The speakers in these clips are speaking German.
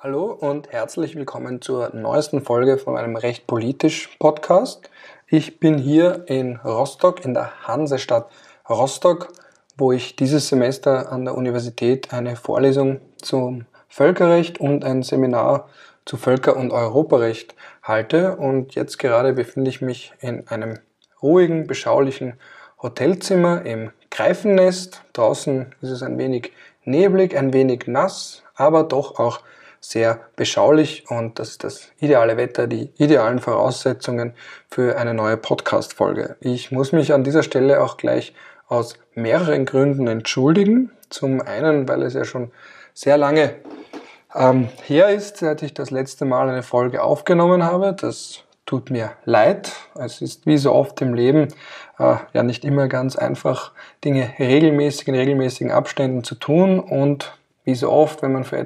Hallo und herzlich willkommen zur neuesten Folge von meinem Recht politisch Podcast. Ich bin hier in Rostock, in der Hansestadt Rostock, wo ich dieses Semester an der Universität eine Vorlesung zum Völkerrecht und ein Seminar zu Völker- und Europarecht halte. Und jetzt gerade befinde ich mich in einem ruhigen, beschaulichen Hotelzimmer im Greifennest. Draußen ist es ein wenig neblig, ein wenig nass, aber doch auch sehr beschaulich, und das ist das ideale Wetter, die idealen Voraussetzungen für eine neue Podcast-Folge. Ich muss mich an dieser Stelle auch gleich aus mehreren Gründen entschuldigen. Zum einen, weil es ja schon sehr lange her ist, seit ich das letzte Mal eine Folge aufgenommen habe. Das tut mir leid. Es ist wie so oft im Leben ja nicht immer ganz einfach, Dinge in regelmäßigen Abständen zu tun, und wie so oft, wenn man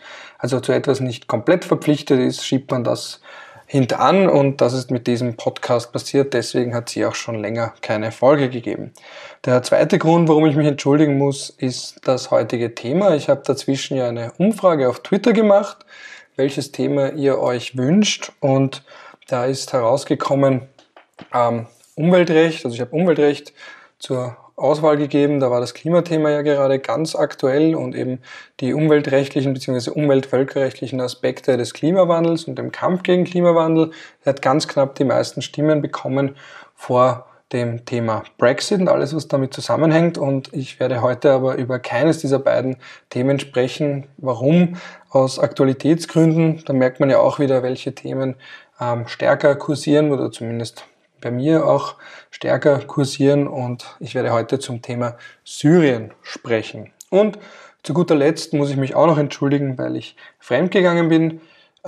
zu etwas nicht komplett verpflichtet ist, schiebt man das hintan, und das ist mit diesem Podcast passiert. Deswegen hat es hier auch schon länger keine Folge gegeben. Der zweite Grund, warum ich mich entschuldigen muss, ist das heutige Thema. Ich habe dazwischen ja eine Umfrage auf Twitter gemacht, welches Thema ihr euch wünscht, und da ist herausgekommen Umweltrecht. Also ich habe Umweltrecht zur Auswahl gegeben. Da war das Klimathema ja gerade ganz aktuell und eben die umweltrechtlichen bzw. umweltvölkerrechtlichen Aspekte des Klimawandels und dem Kampf gegen Klimawandel. Er hat ganz knapp die meisten Stimmen bekommen vor dem Thema Brexit und alles, was damit zusammenhängt. Und ich werde heute aber über keines dieser beiden Themen sprechen. Warum? Aus Aktualitätsgründen. Da merkt man ja auch wieder, welche Themen stärker kursieren oder zumindest bei mir auch stärker kursieren, und ich werde heute zum Thema Syrien sprechen. Und zu guter Letzt muss ich mich auch noch entschuldigen, weil ich fremdgegangen bin,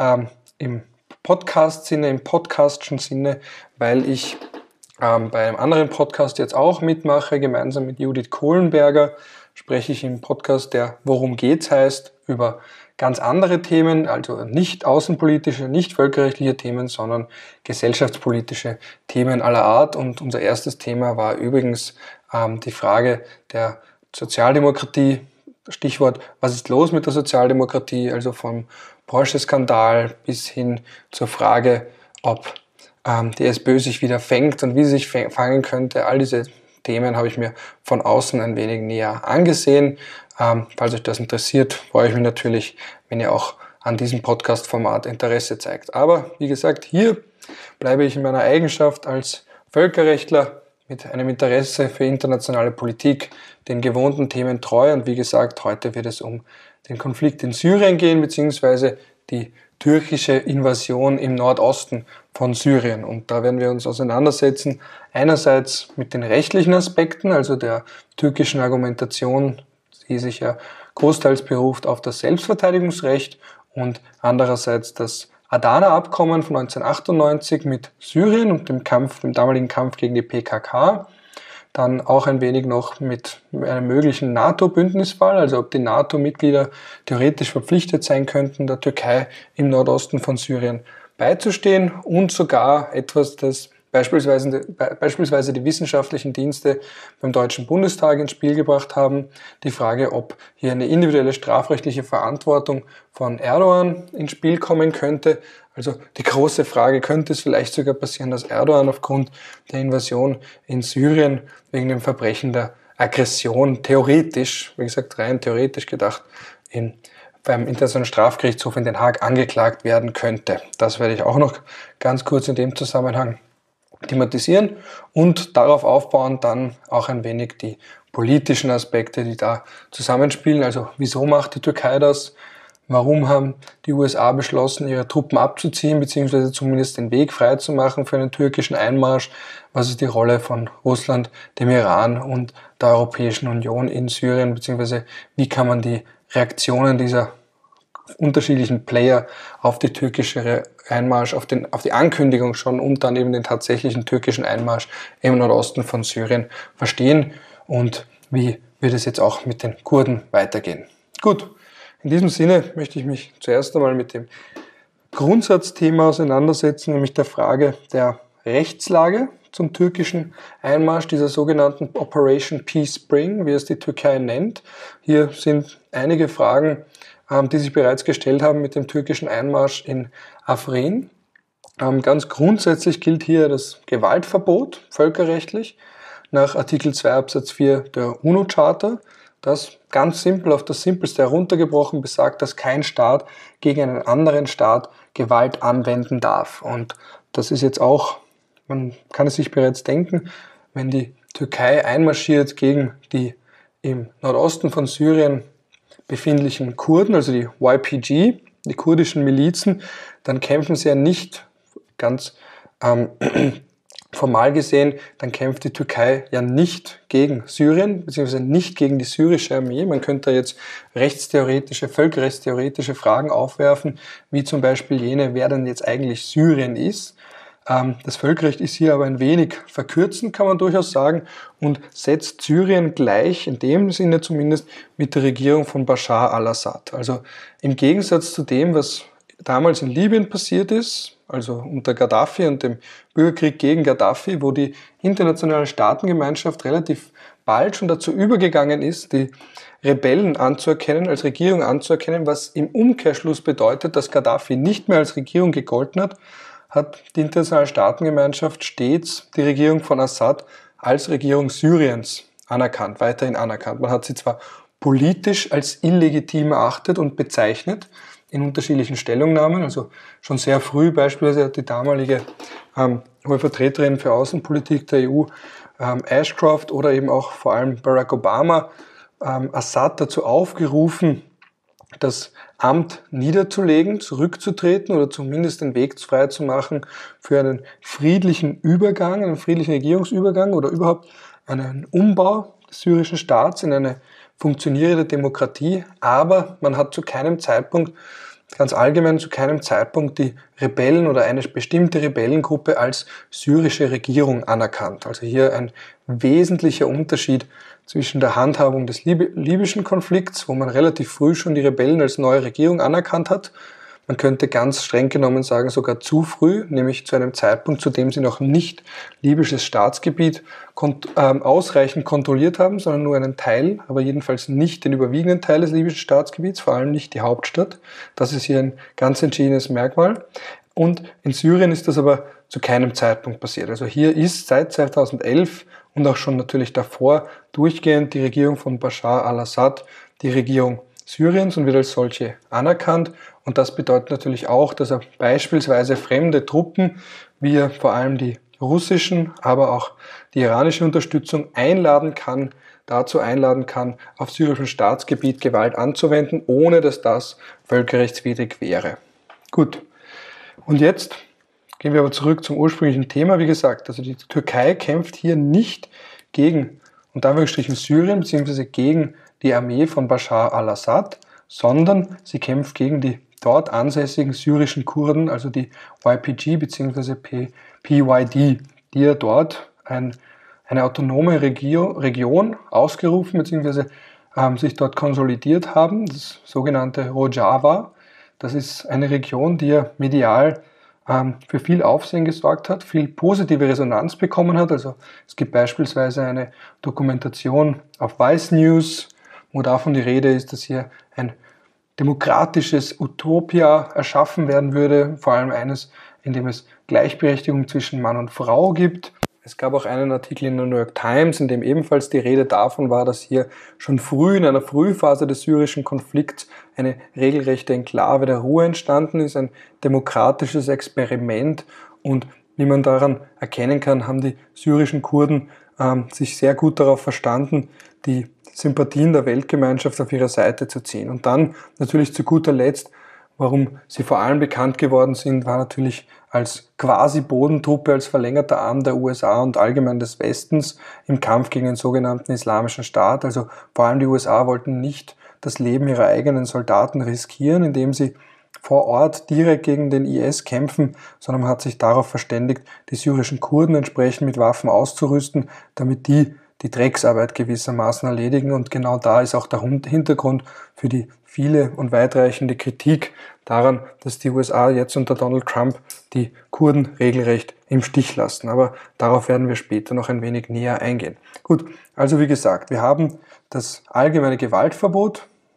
im Podcast-Sinne, im podcastschen Sinne, weil ich bei einem anderen Podcast jetzt auch mitmache. Gemeinsam mit Judith Kohlenberger spreche ich im Podcast, der Worum geht's heißt, über ganz andere Themen, also nicht außenpolitische, nicht völkerrechtliche Themen, sondern gesellschaftspolitische Themen aller Art. Und unser erstes Thema war übrigens die Frage der Sozialdemokratie. Stichwort, was ist los mit der Sozialdemokratie? Also vom Porsche-Skandal bis hin zur Frage, ob die SPÖ sich wieder fängt und wie sie sich fangen könnte. All diese Themen habe ich mir von außen ein wenig näher angesehen. Falls euch das interessiert, freue ich mich natürlich, wenn ihr auch an diesem Podcast-Format Interesse zeigt. Aber wie gesagt, hier bleibe ich in meiner Eigenschaft als Völkerrechtler mit einem Interesse für internationale Politik den gewohnten Themen treu. Und wie gesagt, heute wird es um den Konflikt in Syrien gehen, beziehungsweise die türkische Invasion im Nordosten von Syrien. Und da werden wir uns auseinandersetzen, einerseits mit den rechtlichen Aspekten, also der türkischen Argumentation, die sich ja großteils beruft auf das Selbstverteidigungsrecht, und andererseits das Adana-Abkommen von 1998 mit Syrien und dem damaligen Kampf gegen die PKK. Dann auch ein wenig noch mit einem möglichen NATO-Bündnisfall, also ob die NATO-Mitglieder theoretisch verpflichtet sein könnten, der Türkei im Nordosten von Syrien beizustehen, und sogar etwas, das beispielsweise die wissenschaftlichen Dienste beim Deutschen Bundestag ins Spiel gebracht haben. Die Frage, ob hier eine individuelle strafrechtliche Verantwortung von Erdogan ins Spiel kommen könnte. Also die große Frage, könnte es vielleicht sogar passieren, dass Erdogan aufgrund der Invasion in Syrien wegen dem Verbrechen der Aggression theoretisch, wie gesagt rein theoretisch gedacht, beim Internationalen Strafgerichtshof in Den Haag angeklagt werden könnte. Das werde ich auch noch ganz kurz in dem Zusammenhang thematisieren und darauf aufbauen dann auch ein wenig die politischen Aspekte, die da zusammenspielen. Also wieso macht die Türkei das? Warum haben die USA beschlossen, ihre Truppen abzuziehen, beziehungsweise zumindest den Weg frei zu machen für einen türkischen Einmarsch? Was ist die Rolle von Russland, dem Iran und der Europäischen Union in Syrien, beziehungsweise wie kann man die Reaktionen dieser unterschiedlichen Player auf die türkische Einmarsch, auf die Ankündigung schon und dann eben den tatsächlichen türkischen Einmarsch im Nordosten von Syrien verstehen, und wie wird es jetzt auch mit den Kurden weitergehen. Gut, in diesem Sinne möchte ich mich zuerst einmal mit dem Grundsatzthema auseinandersetzen, nämlich der Frage der Rechtslage zum türkischen Einmarsch, dieser sogenannten Operation Peace Spring, wie es die Türkei nennt. Hier sind einige Fragen die sich bereits gestellt haben mit dem türkischen Einmarsch in Afrin. Ganz grundsätzlich gilt hier das Gewaltverbot völkerrechtlich nach Artikel 2 Absatz 4 der UNO-Charta, das ganz simpel auf das Simpelste heruntergebrochen besagt, dass kein Staat gegen einen anderen Staat Gewalt anwenden darf. Und das ist jetzt auch, man kann es sich bereits denken, wenn die Türkei einmarschiert gegen die im Nordosten von Syrien befindlichen Kurden, also die YPG, die kurdischen Milizen, dann kämpfen sie ja nicht ganz formal gesehen, dann kämpft die Türkei ja nicht gegen Syrien, beziehungsweise nicht gegen die syrische Armee. Man könnte jetzt rechtstheoretische, völkerrechtstheoretische Fragen aufwerfen, wie zum Beispiel jene, wer denn jetzt eigentlich Syrien ist. Das Völkerrecht ist hier aber ein wenig verkürzend, kann man durchaus sagen, und setzt Syrien gleich, in dem Sinne zumindest, mit der Regierung von Bashar al-Assad. Also im Gegensatz zu dem, was damals in Libyen passiert ist, also unter Gaddafi und dem Bürgerkrieg gegen Gaddafi, wo die internationale Staatengemeinschaft relativ bald schon dazu übergegangen ist, die Rebellen anzuerkennen, als Regierung anzuerkennen, was im Umkehrschluss bedeutet, dass Gaddafi nicht mehr als Regierung gegolten hat die internationale Staatengemeinschaft stets die Regierung von Assad als Regierung Syriens anerkannt, weiterhin anerkannt. Man hat sie zwar politisch als illegitim erachtet und bezeichnet, in unterschiedlichen Stellungnahmen, also schon sehr früh beispielsweise hat die damalige hohe Vertreterin für Außenpolitik der EU, Ashcroft, oder eben auch vor allem Barack Obama, Assad dazu aufgerufen, das Amt niederzulegen, zurückzutreten oder zumindest den Weg frei zu machen für einen friedlichen Übergang, einen friedlichen Regierungsübergang oder überhaupt einen Umbau des syrischen Staats in eine funktionierende Demokratie. Aber man hat zu keinem Zeitpunkt, ganz allgemein zu keinem Zeitpunkt die Rebellen oder eine bestimmte Rebellengruppe als syrische Regierung anerkannt. Also hier ein wesentlicher Unterschied zwischen der Handhabung des libyschen Konflikts, wo man relativ früh schon die Rebellen als neue Regierung anerkannt hat. Man könnte ganz streng genommen sagen, sogar zu früh, nämlich zu einem Zeitpunkt, zu dem sie noch nicht libysches Staatsgebiet ausreichend kontrolliert haben, sondern nur einen Teil, aber jedenfalls nicht den überwiegenden Teil des libyschen Staatsgebiets, vor allem nicht die Hauptstadt. Das ist hier ein ganz entschiedenes Merkmal. Und in Syrien ist das aber zu keinem Zeitpunkt passiert. Also hier ist seit 2011 und auch schon natürlich davor durchgehend die Regierung von Bashar al-Assad die Regierung Syriens und wird als solche anerkannt. Und das bedeutet natürlich auch, dass er beispielsweise fremde Truppen, wie er vor allem die russischen, aber auch die iranische Unterstützung dazu einladen kann, auf syrischem Staatsgebiet Gewalt anzuwenden, ohne dass das völkerrechtswidrig wäre. Gut, und jetzt gehen wir aber zurück zum ursprünglichen Thema. Wie gesagt, also die Türkei kämpft hier nicht gegen, unter Anführungsstrichen, Syrien, beziehungsweise gegen die Armee von Bashar al-Assad, sondern sie kämpft gegen die dort ansässigen syrischen Kurden, also die YPG bzw. PYD, die ja dort eine autonome Region ausgerufen bzw. sich dort konsolidiert haben, das sogenannte Rojava. Das ist eine Region, die ja medial für viel Aufsehen gesorgt hat, viel positive Resonanz bekommen hat. Also es gibt beispielsweise eine Dokumentation auf Vice News, wo davon die Rede ist, dass hier ein demokratisches Utopia erschaffen werden würde, vor allem eines, in dem es Gleichberechtigung zwischen Mann und Frau gibt. Es gab auch einen Artikel in der New York Times, in dem ebenfalls die Rede davon war, dass hier schon früh in einer Frühphase des syrischen Konflikts eine regelrechte Enklave der Ruhe entstanden ist, ein demokratisches Experiment, und wie man daran erkennen kann, haben die syrischen Kurden sich sehr gut darauf verstanden, die Sympathien der Weltgemeinschaft auf ihre Seite zu ziehen. Und dann natürlich zu guter Letzt, warum sie vor allem bekannt geworden sind, war natürlich als Quasi-Bodentruppe, als verlängerter Arm der USA und allgemein des Westens im Kampf gegen den sogenannten Islamischen Staat. Also vor allem die USA wollten nicht das Leben ihrer eigenen Soldaten riskieren, indem sie vor Ort direkt gegen den IS kämpfen, sondern man hat sich darauf verständigt, die syrischen Kurden entsprechend mit Waffen auszurüsten, damit die Drecksarbeit gewissermaßen erledigen. Und genau da ist auch der Hintergrund für die viele und weitreichende Kritik daran, dass die USA jetzt unter Donald Trump die Kurden regelrecht im Stich lassen. Aber darauf werden wir später noch ein wenig näher eingehen. Gut, also wie gesagt, wir haben das allgemeine Gewaltverbot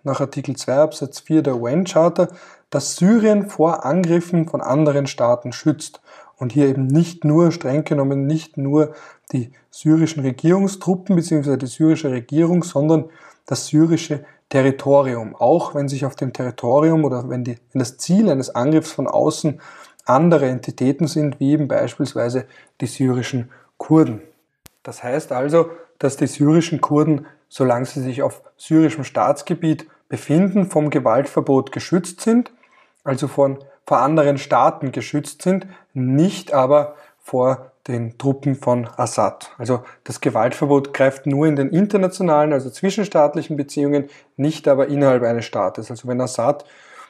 nach Artikel 2 Absatz 4 der UN-Charta, dass Syrien vor Angriffen von anderen Staaten schützt. Und hier eben nicht nur, streng genommen, nicht nur die syrischen Regierungstruppen bzw. die syrische Regierung, sondern das syrische Territorium. Auch wenn sich auf dem Territorium oder wenn das Ziel eines Angriffs von außen andere Entitäten sind, wie eben beispielsweise die syrischen Kurden. Das heißt also, dass die syrischen Kurden, solange sie sich auf syrischem Staatsgebiet befinden, vom Gewaltverbot geschützt sind, also vor anderen Staaten geschützt sind, nicht aber vor den Truppen von Assad. Also das Gewaltverbot greift nur in den internationalen, also zwischenstaatlichen Beziehungen, nicht aber innerhalb eines Staates. Also wenn Assad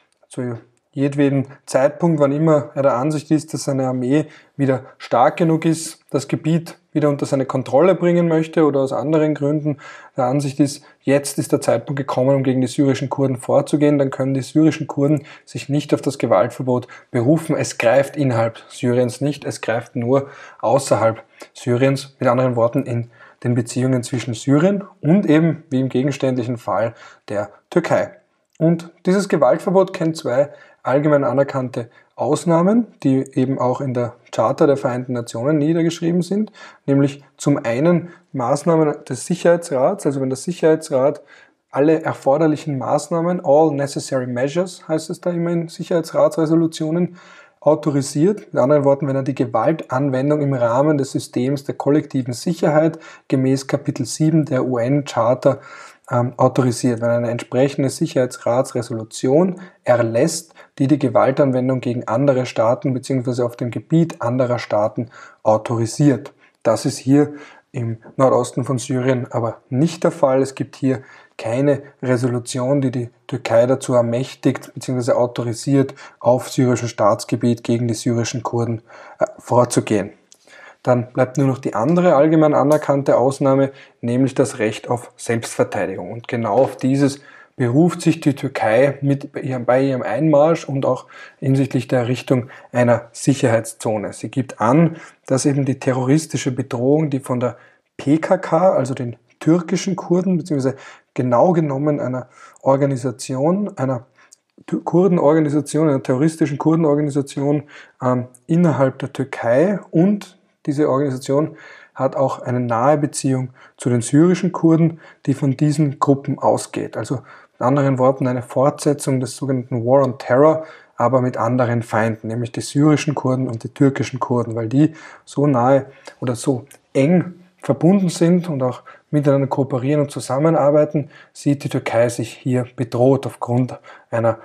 zu jedweden Zeitpunkt, wann immer er der Ansicht ist, dass seine Armee wieder stark genug ist, das Gebiet wieder unter seine Kontrolle bringen möchte oder aus anderen Gründen der Ansicht ist, jetzt ist der Zeitpunkt gekommen, um gegen die syrischen Kurden vorzugehen, dann können die syrischen Kurden sich nicht auf das Gewaltverbot berufen. Es greift innerhalb Syriens nicht, es greift nur außerhalb Syriens, mit anderen Worten in den Beziehungen zwischen Syrien und eben, wie im gegenständlichen Fall, der Türkei. Und dieses Gewaltverbot kennt zwei allgemein anerkannte Ausnahmen, die eben auch in der Charta der Vereinten Nationen niedergeschrieben sind, nämlich zum einen Maßnahmen des Sicherheitsrats, also wenn der Sicherheitsrat alle erforderlichen Maßnahmen, all necessary measures, heißt es da immer in Sicherheitsratsresolutionen, autorisiert. Mit anderen Worten, wenn er die Gewaltanwendung im Rahmen des Systems der kollektiven Sicherheit gemäß Kapitel 7 der UN-Charta autorisiert, wenn eine entsprechende Sicherheitsratsresolution erlässt, die die Gewaltanwendung gegen andere Staaten bzw. auf dem Gebiet anderer Staaten autorisiert. Das ist hier im Nordosten von Syrien aber nicht der Fall. Es gibt hier keine Resolution, die die Türkei dazu ermächtigt bzw. autorisiert, auf syrischem Staatsgebiet gegen die syrischen Kurden vorzugehen. Dann bleibt nur noch die andere allgemein anerkannte Ausnahme, nämlich das Recht auf Selbstverteidigung. Und genau auf dieses beruft sich die Türkei bei ihrem Einmarsch und auch hinsichtlich der Errichtung einer Sicherheitszone. Sie gibt an, dass eben die terroristische Bedrohung, die von der PKK, also den türkischen Kurden, beziehungsweise genau genommen einer Organisation, einer Kurdenorganisation, einer terroristischen Kurdenorganisation innerhalb der Türkei, und diese Organisation hat auch eine nahe Beziehung zu den syrischen Kurden, die von diesen Gruppen ausgeht. Also mit anderen Worten eine Fortsetzung des sogenannten War on Terror, aber mit anderen Feinden, nämlich die syrischen Kurden und die türkischen Kurden, weil die so nahe oder so eng verbunden sind und auch miteinander kooperieren und zusammenarbeiten, sieht die Türkei sich hier bedroht aufgrund einer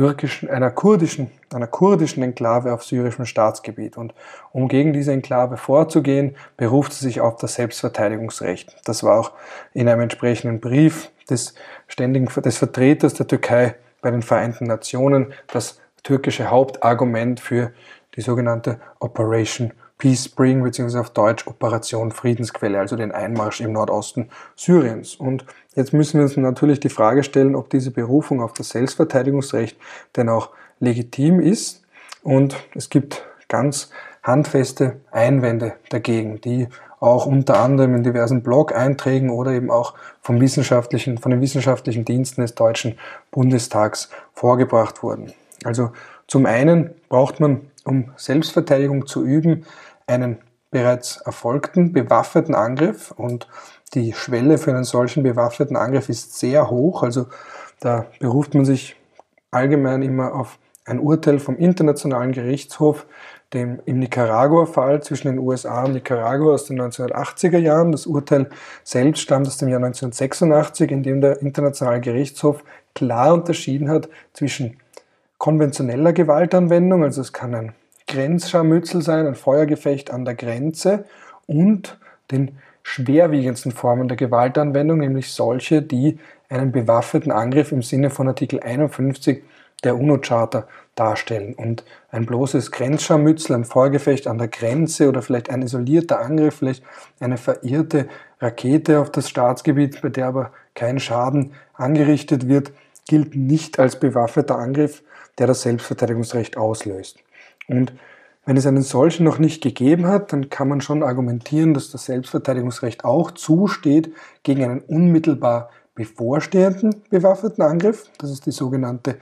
kurdischen Enklave auf syrischem Staatsgebiet. Und um gegen diese Enklave vorzugehen, beruft sie sich auf das Selbstverteidigungsrecht. Das war auch in einem entsprechenden Brief des Vertreters der Türkei bei den Vereinten Nationen das türkische Hauptargument für die sogenannte Operation Peace Spring, beziehungsweise auf Deutsch Operation Friedensquelle, also den Einmarsch im Nordosten Syriens. Und jetzt müssen wir uns natürlich die Frage stellen, ob diese Berufung auf das Selbstverteidigungsrecht denn auch legitim ist. Und es gibt ganz handfeste Einwände dagegen, die auch unter anderem in diversen Blog-Einträgen oder eben auch von den wissenschaftlichen Diensten des Deutschen Bundestags vorgebracht wurden. Also zum einen braucht man, um Selbstverteidigung zu üben, einen bereits erfolgten bewaffneten Angriff, und die Schwelle für einen solchen bewaffneten Angriff ist sehr hoch. Also da beruft man sich allgemein immer auf ein Urteil vom Internationalen Gerichtshof, dem im Nicaragua-Fall zwischen den USA und Nicaragua aus den 1980er Jahren. Das Urteil selbst stammt aus dem Jahr 1986, in dem der Internationale Gerichtshof klar unterschieden hat zwischen konventioneller Gewaltanwendung, also es kann ein Grenzscharmützel sein, ein Feuergefecht an der Grenze, und den schwerwiegendsten Formen der Gewaltanwendung, nämlich solche, die einen bewaffneten Angriff im Sinne von Artikel 51 der UNO-Charta darstellen. Und ein bloßes Grenzscharmützel, ein Feuergefecht an der Grenze oder vielleicht ein isolierter Angriff, vielleicht eine verirrte Rakete auf das Staatsgebiet, bei der aber kein Schaden angerichtet wird, gilt nicht als bewaffneter Angriff, der das Selbstverteidigungsrecht auslöst. Und wenn es einen solchen noch nicht gegeben hat, dann kann man schon argumentieren, dass das Selbstverteidigungsrecht auch zusteht gegen einen unmittelbar bevorstehenden bewaffneten Angriff. Das ist die sogenannte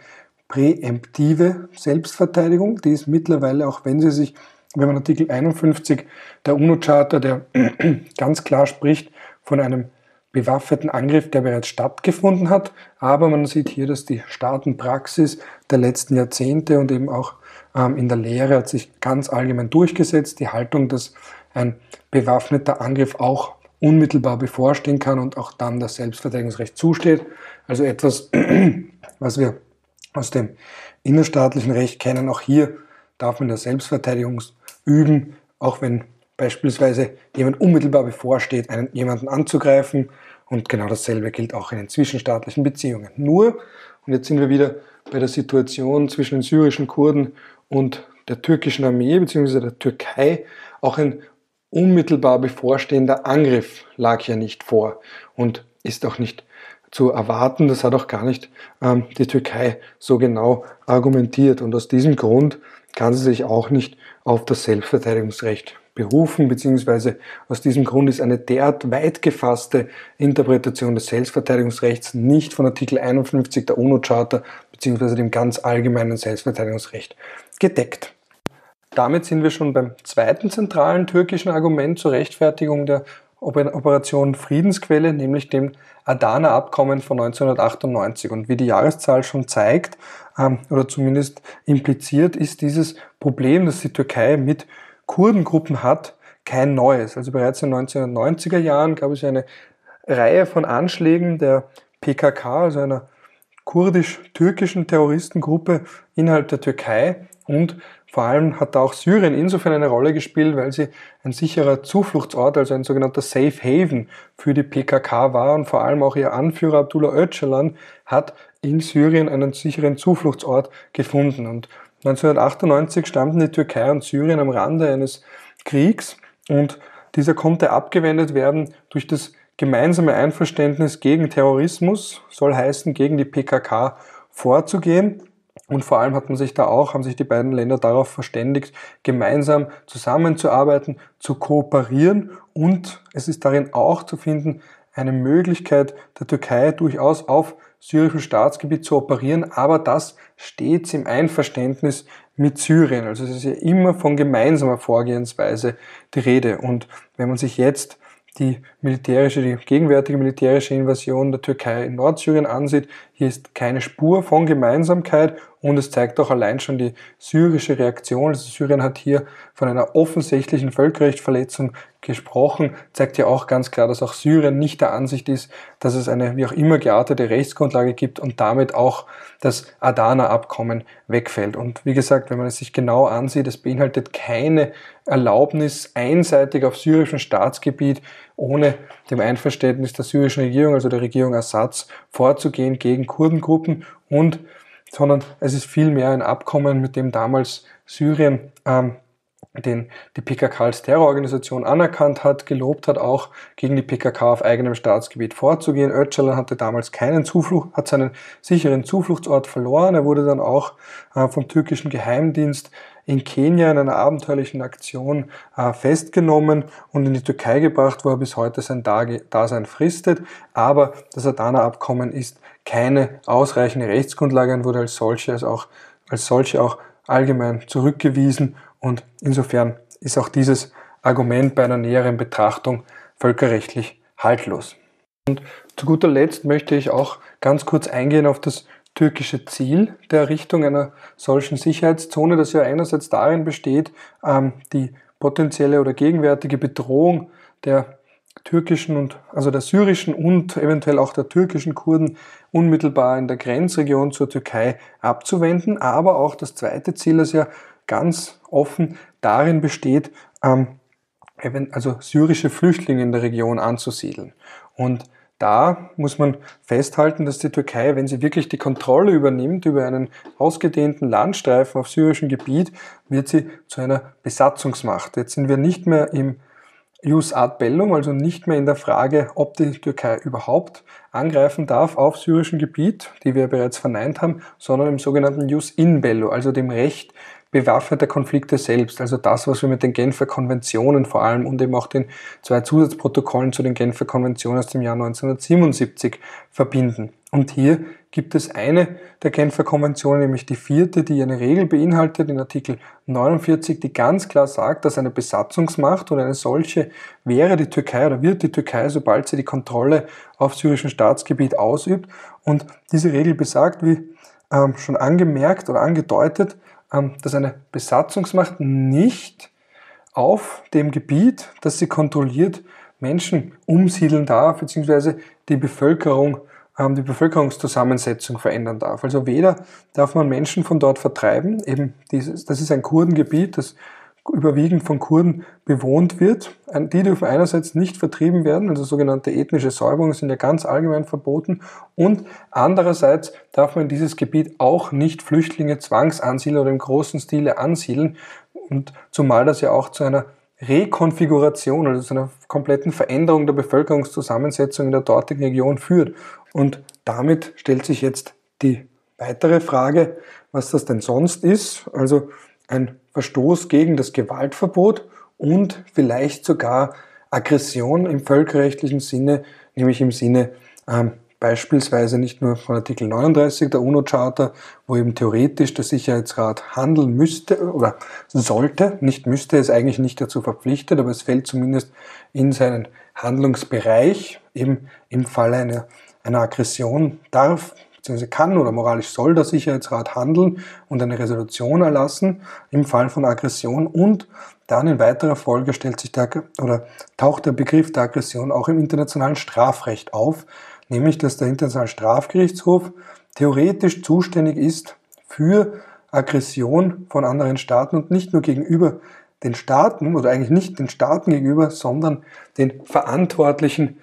präemptive Selbstverteidigung. Die ist mittlerweile, auch wenn man Artikel 51 der UNO-Charta, der ganz klar spricht von einem bewaffneten Angriff, der bereits stattgefunden hat. Aber man sieht hier, dass die Staatenpraxis der letzten Jahrzehnte und eben auch in der Lehre hat sich ganz allgemein durchgesetzt. Die Haltung, dass ein bewaffneter Angriff auch unmittelbar bevorstehen kann und auch dann das Selbstverteidigungsrecht zusteht. Also etwas, was wir aus dem innerstaatlichen Recht kennen. Auch hier darf man das Selbstverteidigung üben, auch wenn beispielsweise jemand unmittelbar bevorsteht, jemanden anzugreifen. Und genau dasselbe gilt auch in den zwischenstaatlichen Beziehungen. Nur, und jetzt sind wir wieder bei der Situation zwischen den syrischen Kurden und der türkischen Armee bzw. der Türkei, auch ein unmittelbar bevorstehender Angriff lag ja nicht vor und ist auch nicht zu erwarten. Das hat auch gar nicht die Türkei so genau argumentiert. Und aus diesem Grund kann sie sich auch nicht auf das Selbstverteidigungsrecht berufen, beziehungsweise aus diesem Grund ist eine derart weit gefasste Interpretation des Selbstverteidigungsrechts nicht von Artikel 51 der UNO-Charta beziehungsweise dem ganz allgemeinen Selbstverteidigungsrecht gedeckt. Damit sind wir schon beim zweiten zentralen türkischen Argument zur Rechtfertigung der Operation Friedensquelle, nämlich dem Adana-Abkommen von 1998. Und wie die Jahreszahl schon zeigt, oder zumindest impliziert, ist dieses Problem, das die Türkei mit Kurdengruppen hat, kein neues. Also bereits in den 1990er Jahren gab es eine Reihe von Anschlägen der PKK, also einer kurdisch-türkischen Terroristengruppe innerhalb der Türkei, und vor allem hat da auch Syrien insofern eine Rolle gespielt, weil sie ein sicherer Zufluchtsort, also ein sogenannter Safe Haven für die PKK war, und vor allem auch ihr Anführer Abdullah Öcalan hat in Syrien einen sicheren Zufluchtsort gefunden. Und 1998 standen die Türkei und Syrien am Rande eines Kriegs, und dieser konnte abgewendet werden durch das gemeinsame Einverständnis gegen Terrorismus, soll heißen, gegen die PKK vorzugehen. Und vor allem haben sich die beiden Länder darauf verständigt, gemeinsam zusammenzuarbeiten, zu kooperieren, und es ist darin auch zu finden, eine Möglichkeit der Türkei durchaus auf syrischem Staatsgebiet zu operieren, aber das stets im Einverständnis mit Syrien. Also es ist ja immer von gemeinsamer Vorgehensweise die Rede. Und wenn man sich jetzt die gegenwärtige militärische Invasion der Türkei in Nordsyrien ansieht, hier ist keine Spur von Gemeinsamkeit, und es zeigt auch allein schon die syrische Reaktion. Also Syrien hat hier von einer offensichtlichen Völkerrechtsverletzung gesprochen, zeigt ja auch ganz klar, dass auch Syrien nicht der Ansicht ist, dass es eine wie auch immer geartete Rechtsgrundlage gibt und damit auch das Adana-Abkommen wegfällt. Und wie gesagt, wenn man es sich genau ansieht, es beinhaltet keine Erlaubnis, einseitig auf syrischem Staatsgebiet ohne dem Einverständnis der syrischen Regierung, also der Regierung Assads, vorzugehen gegen Kurdengruppen, sondern es ist vielmehr ein Abkommen, mit dem damals Syrien die PKK als Terrororganisation anerkannt hat, gelobt hat, auch gegen die PKK auf eigenem Staatsgebiet vorzugehen. Öcalan hatte damals hat seinen sicheren Zufluchtsort verloren. Er wurde dann auch vom türkischen Geheimdienst in Kenia in einer abenteuerlichen Aktion festgenommen und in die Türkei gebracht, wo er bis heute sein Dasein fristet. Aber das Adana-Abkommen ist keine ausreichende Rechtsgrundlage und wurde als solche auch allgemein zurückgewiesen, und insofern ist auch dieses Argument bei einer näheren Betrachtung völkerrechtlich haltlos. Und zu guter Letzt möchte ich auch ganz kurz eingehen auf das türkische Ziel der Errichtung einer solchen Sicherheitszone, das ja einerseits darin besteht, die potenzielle oder gegenwärtige Bedrohung der syrischen und eventuell auch der türkischen Kurden unmittelbar in der Grenzregion zur Türkei abzuwenden, aber auch das zweite Ziel, das ja ganz offen darin besteht, syrische Flüchtlinge in der Region anzusiedeln. Und da muss man festhalten, dass die Türkei, wenn sie wirklich die Kontrolle übernimmt über einen ausgedehnten Landstreifen auf syrischem Gebiet, wird sie zu einer Besatzungsmacht. Jetzt sind wir nicht mehr im Jus ad bellum, also nicht mehr in der Frage, ob die Türkei überhaupt angreifen darf auf syrischem Gebiet, die wir bereits verneint haben, sondern im sogenannten Jus in bello, also dem Recht bewaffnete Konflikte selbst, also das, was wir mit den Genfer Konventionen vor allem und eben auch den 2 Zusatzprotokollen zu den Genfer Konventionen aus dem Jahr 1977 verbinden. Und hier gibt es eine der Genfer Konventionen, nämlich die 4., die eine Regel beinhaltet in Artikel 49, die ganz klar sagt, dass eine Besatzungsmacht oder eine solche wäre die Türkei oder wird die Türkei, sobald sie die Kontrolle auf syrischem Staatsgebiet ausübt. Und diese Regel besagt, wie schon angemerkt oder angedeutet, dass eine Besatzungsmacht nicht auf dem Gebiet, das sie kontrolliert, Menschen umsiedeln darf, beziehungsweise die Bevölkerungszusammensetzung verändern darf. Also weder darf man Menschen von dort vertreiben, das ist ein Kurdengebiet, das überwiegend von Kurden bewohnt wird. Die dürfen einerseits nicht vertrieben werden, also sogenannte ethnische Säuberungen sind ja ganz allgemein verboten, und andererseits darf man in dieses Gebiet auch nicht Flüchtlinge zwangsansiedeln oder im großen Stile ansiedeln, und zumal das ja auch zu einer Rekonfiguration, also zu einer kompletten Veränderung der Bevölkerungszusammensetzung in der dortigen Region führt. Und damit stellt sich jetzt die weitere Frage, was das denn sonst ist, also ein Verstoß gegen das Gewaltverbot und vielleicht sogar Aggression im völkerrechtlichen Sinne, nämlich im Sinne beispielsweise nicht nur von Artikel 39 der UNO-Charta, wo eben theoretisch der Sicherheitsrat handeln müsste oder sollte, nicht müsste, ist eigentlich nicht dazu verpflichtet, aber es fällt zumindest in seinen Handlungsbereich, eben im Falle einer Aggression darf, beziehungsweise kann oder moralisch soll der Sicherheitsrat handeln und eine Resolution erlassen im Fall von Aggression, und dann in weiterer Folge taucht der Begriff der Aggression auch im internationalen Strafrecht auf, nämlich dass der Internationale Strafgerichtshof theoretisch zuständig ist für Aggression von anderen Staaten und nicht nur gegenüber den Staaten oder eigentlich nicht den Staaten gegenüber, sondern den Verantwortlichen.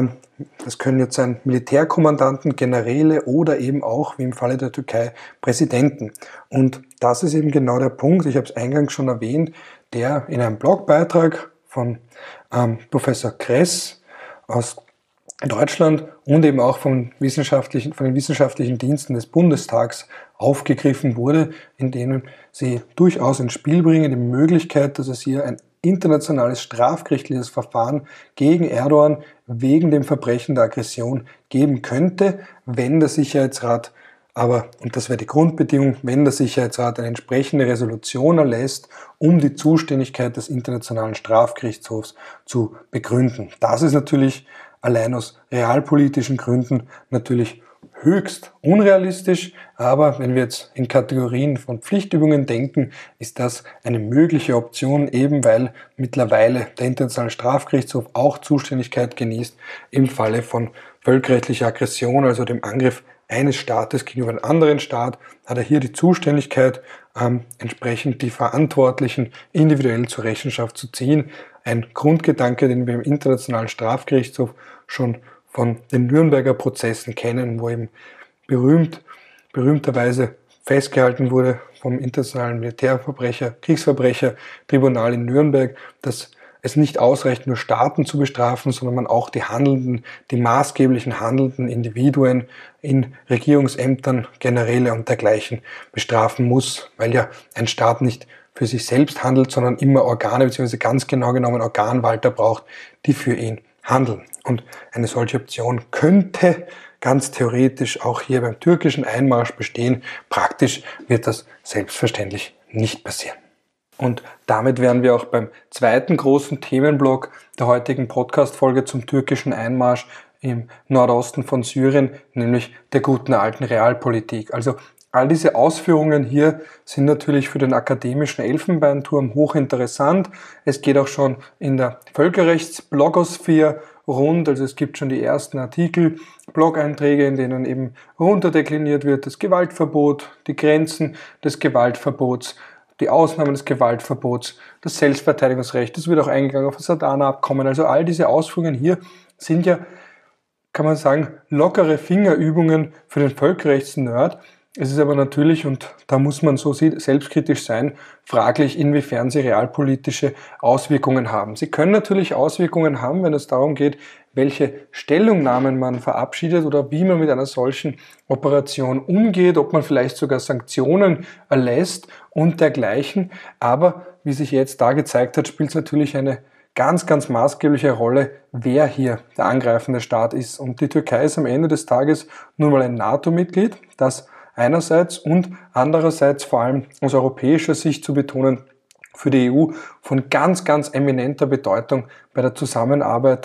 Das können jetzt sein Militärkommandanten, Generäle oder eben auch, wie im Falle der Türkei, Präsidenten. Und das ist eben genau der Punkt, ich habe es eingangs schon erwähnt, der in einem Blogbeitrag von Professor Kress aus Deutschland und eben auch von den wissenschaftlichen Diensten des Bundestags aufgegriffen wurde, in denen sie durchaus ins Spiel bringen die Möglichkeit, dass es hier ein internationales strafgerichtliches Verfahren gegen Erdogan wegen dem Verbrechen der Aggression geben könnte, wenn der Sicherheitsrat und das wäre die Grundbedingung, wenn der Sicherheitsrat eine entsprechende Resolution erlässt, um die Zuständigkeit des Internationalen Strafgerichtshofs zu begründen. Das ist natürlich allein aus realpolitischen Gründen natürlich höchst unrealistisch, aber wenn wir jetzt in Kategorien von Pflichtübungen denken, ist das eine mögliche Option, eben weil mittlerweile der Internationale Strafgerichtshof auch Zuständigkeit genießt im Falle von völkerrechtlicher Aggression, also dem Angriff eines Staates gegenüber einem anderen Staat, hat er hier die Zuständigkeit, entsprechend die Verantwortlichen individuell zur Rechenschaft zu ziehen. Ein Grundgedanke, den wir im Internationalen Strafgerichtshof schon von den Nürnberger Prozessen kennen, wo eben berühmterweise festgehalten wurde vom Internationalen Kriegsverbrechertribunal in Nürnberg, dass es nicht ausreicht, nur Staaten zu bestrafen, sondern man auch die maßgeblichen handelnden Individuen in Regierungsämtern, Generäle und dergleichen bestrafen muss, weil ja ein Staat nicht für sich selbst handelt, sondern immer Organe, beziehungsweise ganz genau genommen Organwalter braucht, die für ihn handeln. Und eine solche Option könnte ganz theoretisch auch hier beim türkischen Einmarsch bestehen. Praktisch wird das selbstverständlich nicht passieren. Und damit wären wir auch beim zweiten großen Themenblock der heutigen Podcast-Folge zum türkischen Einmarsch im Nordosten von Syrien, nämlich der guten alten Realpolitik. Also all diese Ausführungen hier sind natürlich für den akademischen Elfenbeinturm hochinteressant. Es geht auch schon in der Völkerrechts-Blogosphäre rund, also es gibt schon die ersten Artikel, Blog-Einträge, in denen eben runterdekliniert wird das Gewaltverbot, die Grenzen des Gewaltverbots, die Ausnahmen des Gewaltverbots, das Selbstverteidigungsrecht, das wird auch eingegangen auf das Adana-Abkommen. Also all diese Ausführungen hier sind ja, kann man sagen, lockere Fingerübungen für den Völkerrechts-Nerd, Es ist aber natürlich, und da muss man so selbstkritisch sein, fraglich, inwiefern sie realpolitische Auswirkungen haben. Sie können natürlich Auswirkungen haben, wenn es darum geht, welche Stellungnahmen man verabschiedet oder wie man mit einer solchen Operation umgeht, ob man vielleicht sogar Sanktionen erlässt und dergleichen. Aber wie sich jetzt da gezeigt hat, spielt es natürlich eine ganz, ganz maßgebliche Rolle, wer hier der angreifende Staat ist. Und die Türkei ist am Ende des Tages nun mal ein NATO-Mitglied, das einerseits und andererseits vor allem aus europäischer Sicht zu betonen, für die EU von ganz, ganz eminenter Bedeutung bei der Zusammenarbeit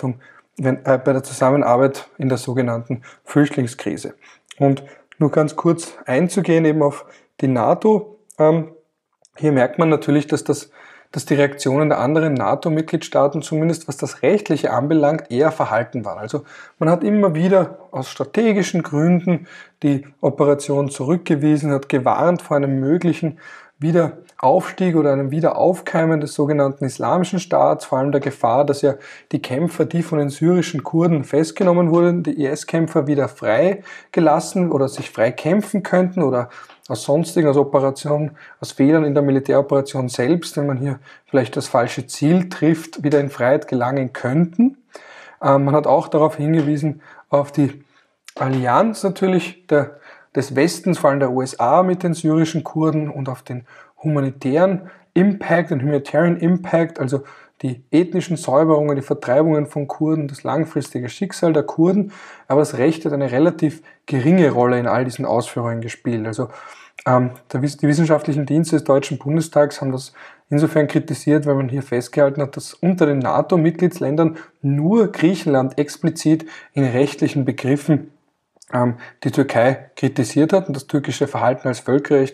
in der sogenannten Flüchtlingskrise. Und nur ganz kurz einzugehen eben auf die NATO, hier merkt man natürlich, dass die Reaktionen der anderen NATO-Mitgliedstaaten, zumindest was das Rechtliche anbelangt, eher verhalten waren. Also man hat immer wieder aus strategischen Gründen die Operation zurückgewiesen, hat gewarnt vor einem möglichen Wiederaufstieg oder einem Wiederaufkeimen des sogenannten Islamischen Staats, vor allem der Gefahr, dass ja die Kämpfer, die von den syrischen Kurden festgenommen wurden, die IS-Kämpfer wieder frei gelassen oder sich frei kämpfen könnten oder aus sonstigen, aus Fehlern in der Militäroperation selbst, wenn man hier vielleicht das falsche Ziel trifft, wieder in Freiheit gelangen könnten. Man hat auch darauf hingewiesen, auf die Allianz natürlich des Westens, vor allem der USA mit den syrischen Kurden und auf den humanitarian Impact, also die ethnischen Säuberungen, die Vertreibungen von Kurden, das langfristige Schicksal der Kurden, aber das Recht hat eine relativ geringe Rolle in all diesen Ausführungen gespielt. Also die wissenschaftlichen Dienste des Deutschen Bundestags haben das insofern kritisiert, weil man hier festgehalten hat, dass unter den NATO-Mitgliedsländern nur Griechenland explizit in rechtlichen Begriffen die Türkei kritisiert hat und das türkische Verhalten als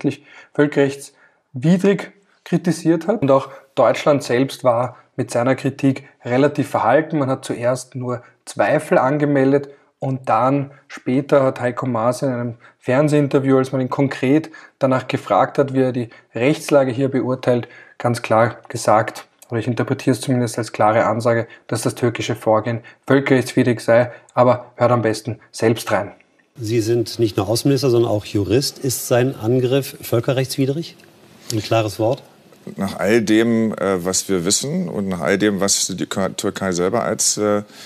völkerrechtswidrig kritisiert hat. Und auch Deutschland selbst war mit seiner Kritik relativ verhalten. Man hat zuerst nur Zweifel angemeldet und dann später hat Heiko Maas in einem Fernsehinterview, als man ihn konkret danach gefragt hat, wie er die Rechtslage hier beurteilt, ganz klar gesagt, oder ich interpretiere es zumindest als klare Ansage, dass das türkische Vorgehen völkerrechtswidrig sei, aber hört am besten selbst rein. Sie sind nicht nur Außenminister, sondern auch Jurist. Ist sein Angriff völkerrechtswidrig? Ein klares Wort? Nach all dem, was wir wissen und nach all dem, was die Türkei selber als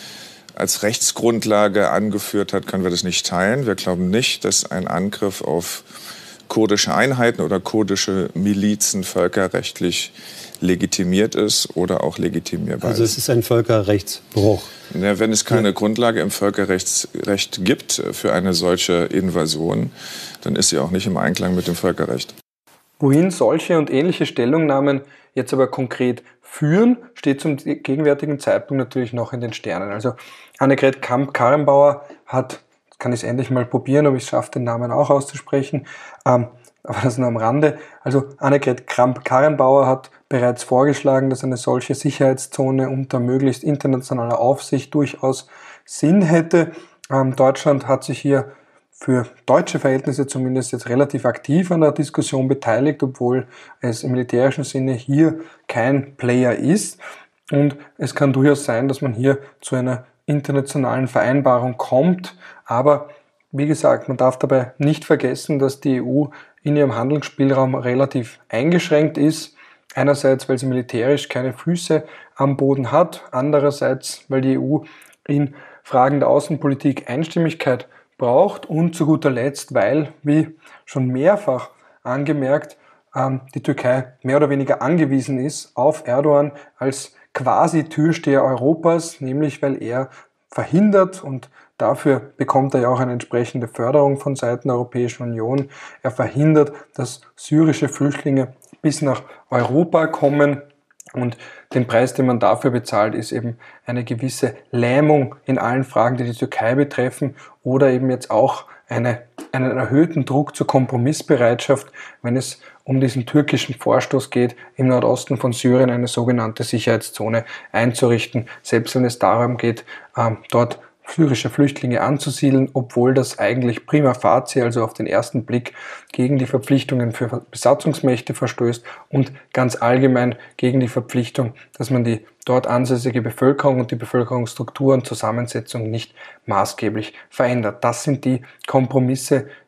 Rechtsgrundlage angeführt hat, können wir das nicht teilen. Wir glauben nicht, dass ein Angriff auf kurdische Einheiten oder kurdische Milizen völkerrechtlich legitimiert ist oder auch legitimierbar ist. Also es ist ein Völkerrechtsbruch. Ja, wenn es keine Grundlage im Völkerrechtsrecht gibt für eine solche Invasion, dann ist sie auch nicht im Einklang mit dem Völkerrecht. Wohin solche und ähnliche Stellungnahmen jetzt aber konkret führen, steht zum gegenwärtigen Zeitpunkt natürlich noch in den Sternen. Also Annegret Kramp-Karrenbauer hat, jetzt kann ich es endlich mal probieren, ob ich es schaffe, den Namen auch auszusprechen, aber das nur am Rande. Also Annegret Kramp-Karrenbauer hat bereits vorgeschlagen, dass eine solche Sicherheitszone unter möglichst internationaler Aufsicht durchaus Sinn hätte. Deutschland hat sich hier für deutsche Verhältnisse zumindest jetzt relativ aktiv an der Diskussion beteiligt, obwohl es im militärischen Sinne hier kein Player ist. Und es kann durchaus sein, dass man hier zu einer internationalen Vereinbarung kommt. Aber wie gesagt, man darf dabei nicht vergessen, dass die EU in ihrem Handlungsspielraum relativ eingeschränkt ist. Einerseits, weil sie militärisch keine Füße am Boden hat. Andererseits, weil die EU in Fragen der Außenpolitik Einstimmigkeit braucht und zu guter Letzt, weil, wie schon mehrfach angemerkt, die Türkei mehr oder weniger angewiesen ist auf Erdogan als quasi Türsteher Europas, nämlich weil er verhindert, und dafür bekommt er ja auch eine entsprechende Förderung von Seiten der Europäischen Union, er verhindert, dass syrische Flüchtlinge bis nach Europa kommen. Und den Preis, den man dafür bezahlt, ist eben eine gewisse Lähmung in allen Fragen, die die Türkei betreffen, oder eben jetzt auch einen erhöhten Druck zur Kompromissbereitschaft, wenn es um diesen türkischen Vorstoß geht, im Nordosten von Syrien eine sogenannte Sicherheitszone einzurichten, selbst wenn es darum geht, dort syrische Flüchtlinge anzusiedeln, obwohl das eigentlich prima facie, also auf den ersten Blick, gegen die Verpflichtungen für Besatzungsmächte verstößt und ganz allgemein gegen die Verpflichtung, dass man die dort ansässige Bevölkerung und die Bevölkerungsstruktur und Zusammensetzung nicht maßgeblich verändert. Das sind die Kompromisse,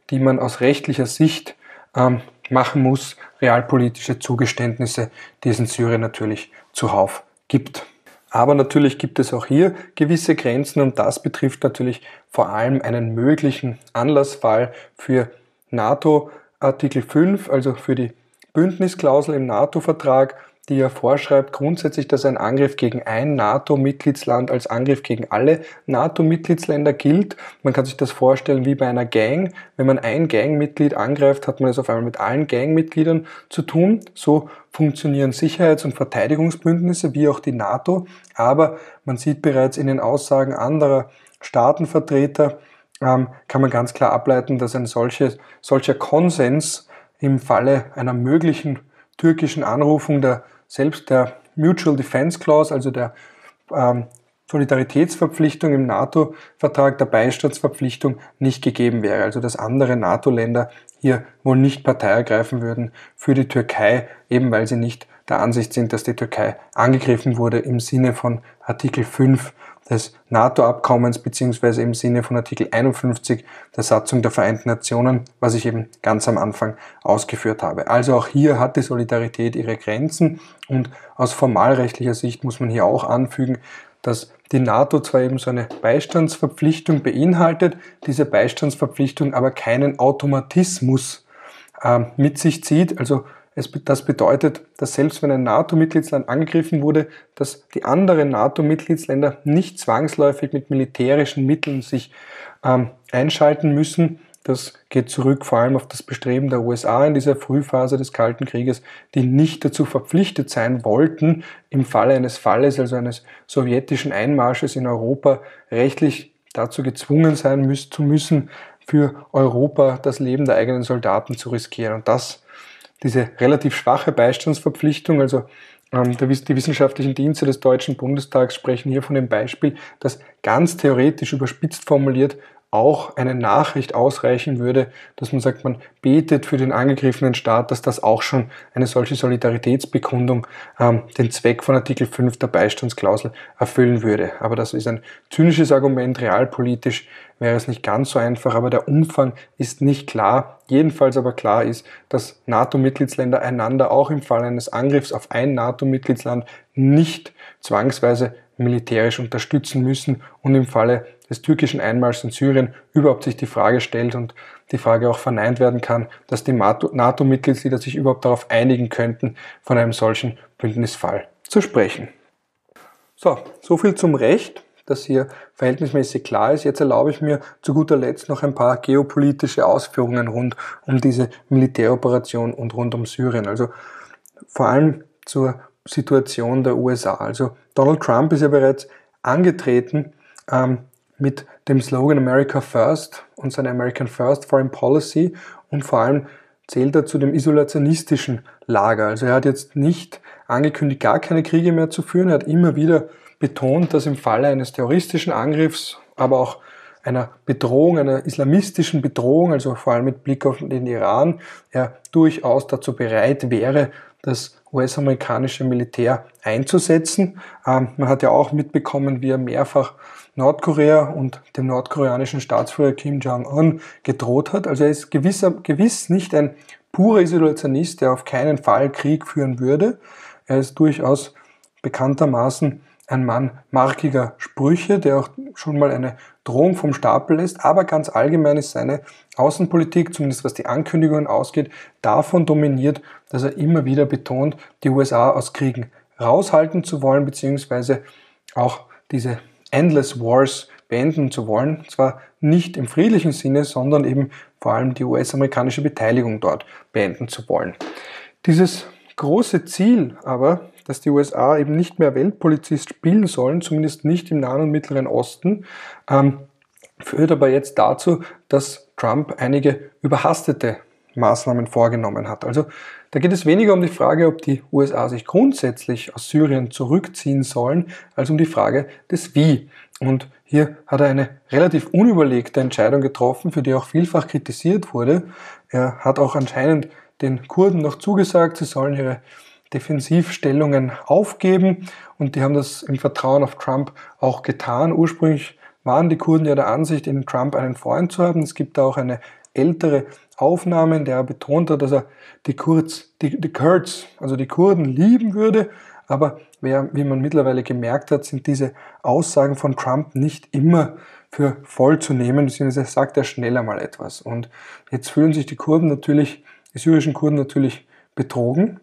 die man aus rechtlicher Sicht machen muss, realpolitische Zugeständnisse, die es in Syrien natürlich zuhauf gibt. Aber natürlich gibt es auch hier gewisse Grenzen und das betrifft natürlich vor allem einen möglichen Anlassfall für NATO Artikel 5, also für die Bündnisklausel im NATO-Vertrag, die ja vorschreibt grundsätzlich, dass ein Angriff gegen ein NATO-Mitgliedsland als Angriff gegen alle NATO-Mitgliedsländer gilt. Man kann sich das vorstellen wie bei einer Gang. Wenn man ein Gangmitglied angreift, hat man es auf einmal mit allen Gangmitgliedern zu tun. So funktionieren Sicherheits- und Verteidigungsbündnisse wie auch die NATO. Aber man sieht bereits in den Aussagen anderer Staatenvertreter, kann man ganz klar ableiten, dass ein solcher Konsens im Falle einer möglichen türkischen Anrufung der Mutual Defense Clause, also der Solidaritätsverpflichtung im NATO-Vertrag, der Beistandsverpflichtung nicht gegeben wäre. Also dass andere NATO-Länder hier wohl nicht Partei ergreifen würden für die Türkei, eben weil sie nicht der Ansicht sind, dass die Türkei angegriffen wurde im Sinne von Artikel 5 des NATO-Abkommens beziehungsweise im Sinne von Artikel 51 der Satzung der Vereinten Nationen, was ich eben ganz am Anfang ausgeführt habe. Also auch hier hat die Solidarität ihre Grenzen und aus formalrechtlicher Sicht muss man hier auch anfügen, dass die NATO zwar eben so eine Beistandsverpflichtung beinhaltet, diese Beistandsverpflichtung aber keinen Automatismus mit sich zieht, also das bedeutet, dass selbst wenn ein NATO-Mitgliedsland angegriffen wurde, dass die anderen NATO-Mitgliedsländer nicht zwangsläufig mit militärischen Mitteln sich einschalten müssen. Das geht zurück vor allem auf das Bestreben der USA in dieser Frühphase des Kalten Krieges, die nicht dazu verpflichtet sein wollten, im Falle eines Falles, also eines sowjetischen Einmarsches in Europa, rechtlich dazu gezwungen sein zu müssen, für Europa das Leben der eigenen Soldaten zu riskieren. Und diese relativ schwache Beistandsverpflichtung, also die wissenschaftlichen Dienste des Deutschen Bundestags sprechen hier von dem Beispiel, dass ganz theoretisch überspitzt formuliert auch eine Nachricht ausreichen würde, dass man sagt, man betet für den angegriffenen Staat, dass das auch schon eine solche Solidaritätsbekundung den Zweck von Artikel 5 der Beistandsklausel erfüllen würde. Aber das ist ein zynisches Argument, realpolitisch wäre es nicht ganz so einfach, aber der Umfang ist nicht klar. Jedenfalls aber klar ist, dass NATO-Mitgliedsländer einander auch im Fall eines Angriffs auf ein NATO-Mitgliedsland nicht zwangsweise militärisch unterstützen müssen und im Falle des türkischen Einmarschs in Syrien überhaupt sich die Frage stellt und die Frage auch verneint werden kann, dass die NATO-Mitgliedsländer sich überhaupt darauf einigen könnten, von einem solchen Bündnisfall zu sprechen. So viel zum Recht, das hier verhältnismäßig klar ist. Jetzt erlaube ich mir zu guter Letzt noch ein paar geopolitische Ausführungen rund um diese Militäroperation und rund um Syrien. Also vor allem zur Situation der USA. Also Donald Trump ist ja bereits angetreten mit dem Slogan America First und seiner American First Foreign Policy und vor allem zählt er zu dem isolationistischen Lager. Also er hat jetzt nicht angekündigt, gar keine Kriege mehr zu führen. Er hat immer wieder betont, dass im Falle eines terroristischen Angriffs, aber auch einer Bedrohung, einer islamistischen Bedrohung, also vor allem mit Blick auf den Iran, er durchaus dazu bereit wäre, das US-amerikanische Militär einzusetzen. Man hat ja auch mitbekommen, wie er mehrfach Nordkorea und dem nordkoreanischen Staatsführer Kim Jong-un gedroht hat. Also er ist gewiss nicht ein purer Isolationist, der auf keinen Fall Krieg führen würde. Er ist durchaus bekanntermaßen ein Mann markiger Sprüche, der auch schon mal eine Drohung vom Stapel lässt, aber ganz allgemein ist seine Außenpolitik, zumindest was die Ankündigungen ausgeht, davon dominiert, dass er immer wieder betont, die USA aus Kriegen raushalten zu wollen, beziehungsweise auch diese Endless Wars beenden zu wollen, zwar nicht im friedlichen Sinne, sondern eben vor allem die US-amerikanische Beteiligung dort beenden zu wollen. Dieses große Ziel aber, dass die USA eben nicht mehr Weltpolizist spielen sollen, zumindest nicht im Nahen und Mittleren Osten, führt aber jetzt dazu, dass Trump einige überhastete Maßnahmen vorgenommen hat. Also da geht es weniger um die Frage, ob die USA sich grundsätzlich aus Syrien zurückziehen sollen, als um die Frage des Wie. Und hier hat er eine relativ unüberlegte Entscheidung getroffen, für die auch vielfach kritisiert wurde. Er hat auch anscheinend den Kurden noch zugesagt, sie sollen ihre Defensivstellungen aufgeben und die haben das im Vertrauen auf Trump auch getan. Ursprünglich waren die Kurden ja der Ansicht, in Trump einen Freund zu haben. Es gibt da auch eine ältere Aufnahmen, der betont hat, dass er die Kurds, also die Kurden lieben würde. Aber wie man mittlerweile gemerkt hat, sind diese Aussagen von Trump nicht immer für voll zu nehmen, beziehungsweise sagt er schneller mal etwas. Und jetzt fühlen sich die syrischen Kurden natürlich betrogen.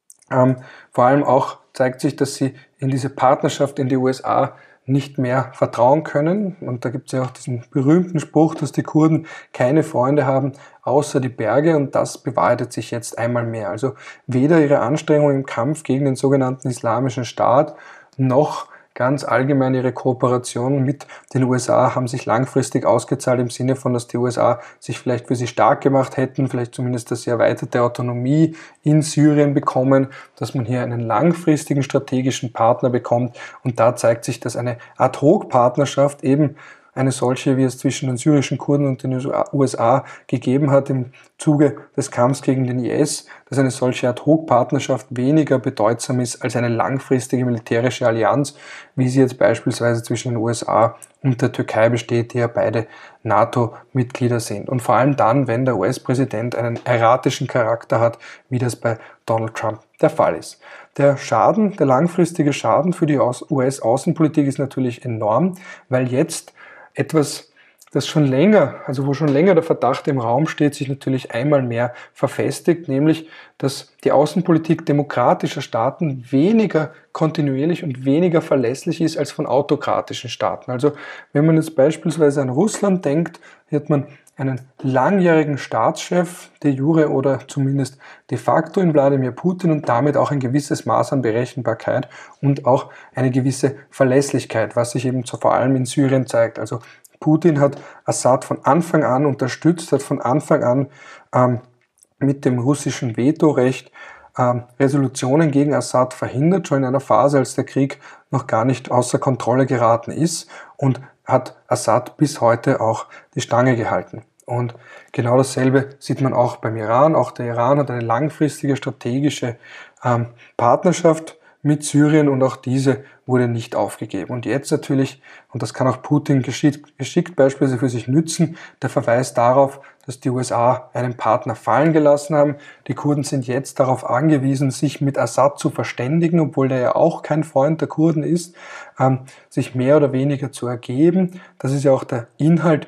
Vor allem auch zeigt sich, dass sie in diese Partnerschaft in die USA nicht mehr vertrauen können. Und da gibt es ja auch diesen berühmten Spruch, dass die Kurden keine Freunde haben, außer die Berge. Und das bewahrheitet sich jetzt einmal mehr. Also weder ihre Anstrengungen im Kampf gegen den sogenannten Islamischen Staat noch ganz allgemein ihre Kooperation mit den USA haben sich langfristig ausgezahlt im Sinne von, dass die USA sich vielleicht für sie stark gemacht hätten, vielleicht zumindest, dass sie erweiterte Autonomie in Syrien bekommen, dass man hier einen langfristigen strategischen Partner bekommt. Und da zeigt sich, dass eine Ad-Hoc-Partnerschaft eben eine solche, wie es zwischen den syrischen Kurden und den USA gegeben hat im Zuge des Kampfs gegen den IS, dass eine solche Ad-Hoc-Partnerschaft weniger bedeutsam ist als eine langfristige militärische Allianz, wie sie jetzt beispielsweise zwischen den USA und der Türkei besteht, die ja beide NATO-Mitglieder sind. Und vor allem dann, wenn der US-Präsident einen erratischen Charakter hat, wie das bei Donald Trump der Fall ist. Der langfristige Schaden für die US-Außenpolitik ist natürlich enorm, weil jetzt etwas, wo schon länger der Verdacht im Raum steht, sich natürlich einmal mehr verfestigt, nämlich, dass die Außenpolitik demokratischer Staaten weniger kontinuierlich und weniger verlässlich ist als von autokratischen Staaten. Also wenn man jetzt beispielsweise an Russland denkt, hier hat man einen langjährigen Staatschef, de jure oder zumindest de facto in Wladimir Putin und damit auch ein gewisses Maß an Berechenbarkeit und auch eine gewisse Verlässlichkeit, was sich eben vor allem in Syrien zeigt. Also Putin hat Assad von Anfang an unterstützt, hat von Anfang an mit dem russischen Vetorecht Resolutionen gegen Assad verhindert, schon in einer Phase, als der Krieg noch gar nicht außer Kontrolle geraten ist, und hat Assad bis heute auch die Stange gehalten. Und genau dasselbe sieht man auch beim Iran. Auch der Iran hat eine langfristige strategische Partnerschaft mit Syrien und auch diese wurde nicht aufgegeben. Und jetzt natürlich, und das kann auch Putin geschickt beispielsweise für sich nützen, der Verweis darauf, dass die USA einen Partner fallen gelassen haben. Die Kurden sind jetzt darauf angewiesen, sich mit Assad zu verständigen, obwohl der ja auch kein Freund der Kurden ist, sich mehr oder weniger zu ergeben. Das ist ja auch der Inhalt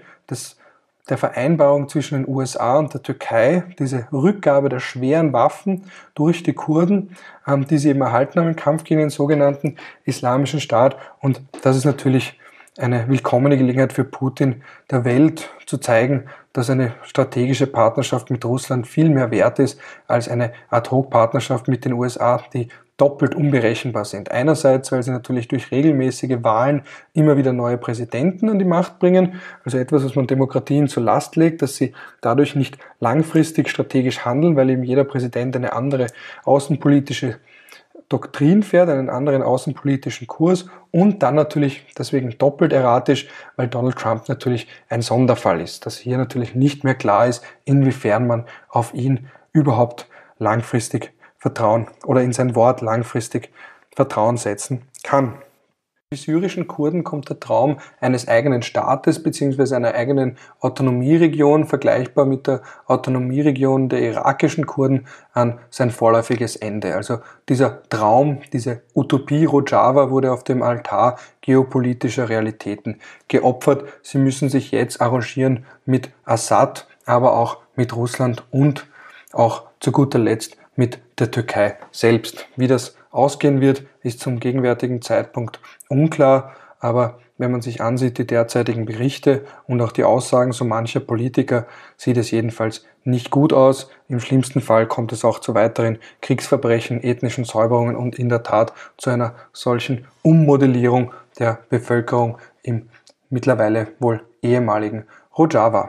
der Vereinbarung zwischen den USA und der Türkei, diese Rückgabe der schweren Waffen durch die Kurden, die sie eben erhalten haben im Kampf gegen den sogenannten Islamischen Staat. Und das ist natürlich eine willkommene Gelegenheit für Putin, der Welt zu zeigen, dass eine strategische Partnerschaft mit Russland viel mehr wert ist als eine Ad-Hoc-Partnerschaft mit den USA, die doppelt unberechenbar sind. Einerseits, weil sie natürlich durch regelmäßige Wahlen immer wieder neue Präsidenten an die Macht bringen, also etwas, was man Demokratien zur Last legt, dass sie dadurch nicht langfristig strategisch handeln, weil eben jeder Präsident eine andere außenpolitische Doktrin fährt, einen anderen außenpolitischen Kurs, und dann natürlich deswegen doppelt erratisch, weil Donald Trump natürlich ein Sonderfall ist, dass hier natürlich nicht mehr klar ist, inwiefern man auf ihn überhaupt langfristig Vertrauen oder in sein Wort langfristig Vertrauen setzen kann. Für die syrischen Kurden kommt der Traum eines eigenen Staates bzw. einer eigenen Autonomieregion, vergleichbar mit der Autonomieregion der irakischen Kurden, an sein vorläufiges Ende. Also dieser Traum, diese Utopie Rojava wurde auf dem Altar geopolitischer Realitäten geopfert. Sie müssen sich jetzt arrangieren mit Assad, aber auch mit Russland und auch zu guter Letzt mit der Türkei selbst. Wie das ausgehen wird, ist zum gegenwärtigen Zeitpunkt unklar, aber wenn man sich ansieht, die derzeitigen Berichte und auch die Aussagen so mancher Politiker, sieht es jedenfalls nicht gut aus. Im schlimmsten Fall kommt es auch zu weiteren Kriegsverbrechen, ethnischen Säuberungen und in der Tat zu einer solchen Ummodellierung der Bevölkerung im mittlerweile wohl ehemaligen Rojava.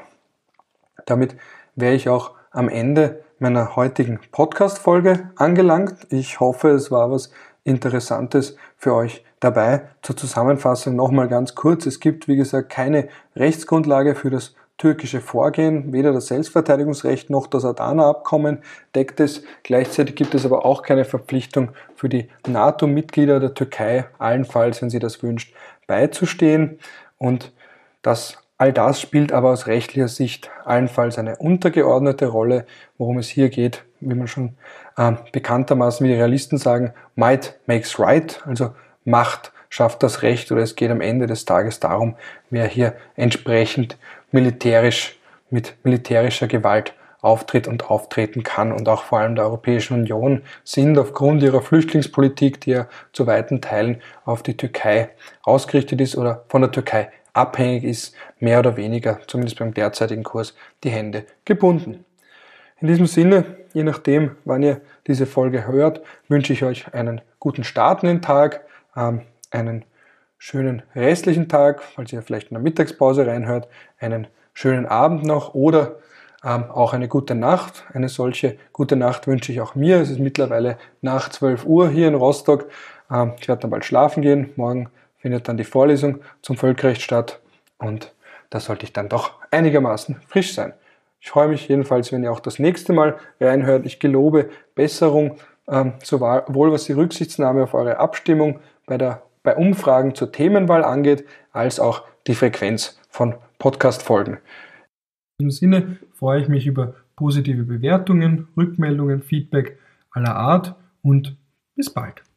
Damit wäre ich auch am Ende meiner heutigen Podcast-Folge angelangt. Ich hoffe, es war was Interessantes für euch dabei. Zur Zusammenfassung nochmal ganz kurz. Es gibt, wie gesagt, keine Rechtsgrundlage für das türkische Vorgehen. Weder das Selbstverteidigungsrecht noch das Adana-Abkommen deckt es. Gleichzeitig gibt es aber auch keine Verpflichtung für die NATO-Mitglieder der Türkei, allenfalls, wenn sie das wünscht, beizustehen. Und das All das spielt aber aus rechtlicher Sicht allenfalls eine untergeordnete Rolle. Worum es hier geht, wie man schon bekanntermaßen, wie die Realisten sagen, might makes right, also Macht schafft das Recht, oder es geht am Ende des Tages darum, wer hier entsprechend mit militärischer Gewalt auftritt und auftreten kann. Und auch vor allem der Europäischen Union sind aufgrund ihrer Flüchtlingspolitik, die ja zu weiten Teilen auf die Türkei ausgerichtet ist oder von der Türkei abhängig ist, mehr oder weniger, zumindest beim derzeitigen Kurs, die Hände gebunden. In diesem Sinne, je nachdem, wann ihr diese Folge hört, wünsche ich euch einen guten Start in den Tag, einen schönen restlichen Tag, falls ihr vielleicht in der Mittagspause reinhört, einen schönen Abend noch oder auch eine gute Nacht. Eine solche gute Nacht wünsche ich auch mir. Es ist mittlerweile nach 12 Uhr hier in Rostock. Ich werde dann bald schlafen gehen. Morgen findet dann die Vorlesung zum Völkerrecht statt und da sollte ich dann doch einigermaßen frisch sein. Ich freue mich jedenfalls, wenn ihr auch das nächste Mal reinhört. Ich gelobe Besserung, sowohl was die Rücksichtnahme auf eure Abstimmung bei Umfragen zur Themenwahl angeht, als auch die Frequenz von Podcast-Folgen. In diesem Sinne freue ich mich über positive Bewertungen, Rückmeldungen, Feedback aller Art und bis bald.